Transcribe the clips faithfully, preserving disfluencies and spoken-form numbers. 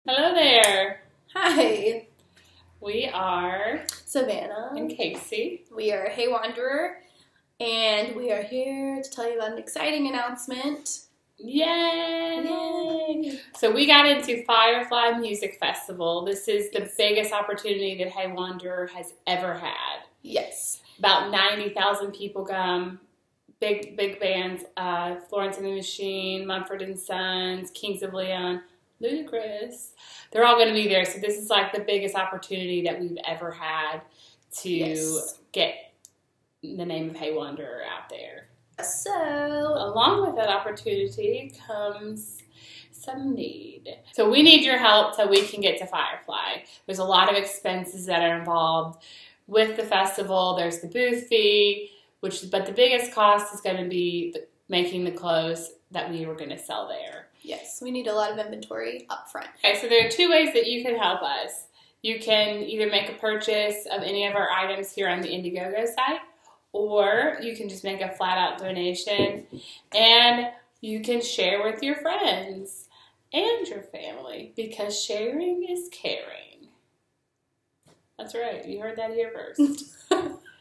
Hello there. Hi. We are Savannah and Casey. We are Hey Wanderer, and we are here to tell you about an exciting announcement. Yay! Yay! So we got into Firefly Music Festival. This is the Yes. biggest opportunity that Hey Wanderer has ever had. Yes. About ninety thousand people come. Big, big bands. Uh, Florence and the Machine, Mumford and Sons, Kings of Leon, Ludacris. They're all going to be there. So this is like the biggest opportunity that we've ever had to Yes. get the name of Hey Wanderer out there. So, Along with that opportunity comes some need. So we need your help so we can get to Firefly. There's a lot of expenses that are involved with the festival. There's the booth fee, which but the biggest cost is going to be the, making the clothes that we were going to sell there. yes, we need a lot of inventory up front. Okay, so there are two ways that you can help us. You can either make a purchase of any of our items here on the Indiegogo site, or you can just make a flat-out donation, and you can share with your friends and your family, because sharing is caring. That's right. You heard that here first.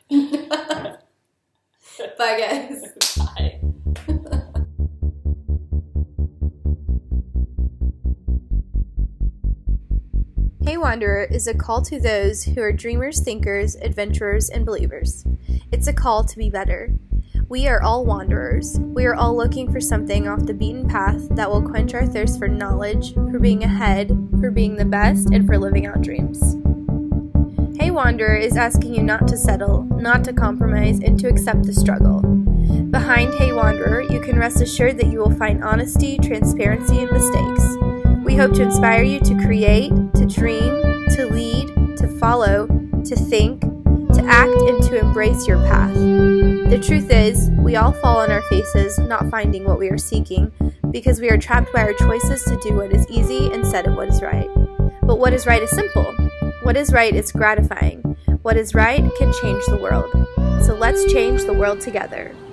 Bye, guys. Bye. Hey Wanderer is a call to those who are dreamers, thinkers, adventurers, and believers. It's a call to be better. We are all wanderers. We are all looking for something off the beaten path that will quench our thirst for knowledge, for being ahead, for being the best, and for living out dreams. Hey Wanderer is asking you not to settle, not to compromise, and to accept the struggle. Behind Hey Wanderer, you can rest assured that you will find honesty, transparency, and mistakes. We hope to inspire you to create, to dream, to lead, to follow, to think, to act, and to embrace your path. The truth is, we all fall on our faces not finding what we are seeking because we are trapped by our choices to do what is easy instead of what is right. But what is right is simple. What is right is gratifying. What is right can change the world. So let's change the world together.